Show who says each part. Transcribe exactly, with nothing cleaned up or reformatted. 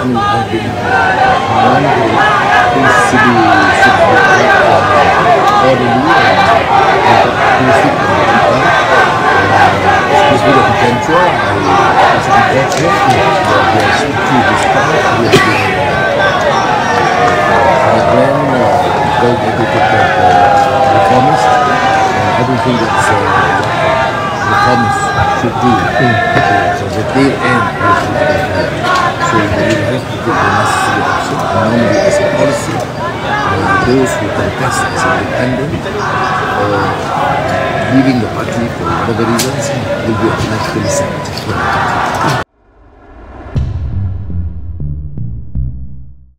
Speaker 1: people have been wondering things to be orderly and basic especially the potential. I was impressed with the strictly discount we have been again very dedicated reformist, and I don't think that's uh, reformists should do. So the tail end of the so we will have to take the necessary action. Normally as a policy, uh, those who contest as independent or leaving the party for whatever reasons will be automatically sacked.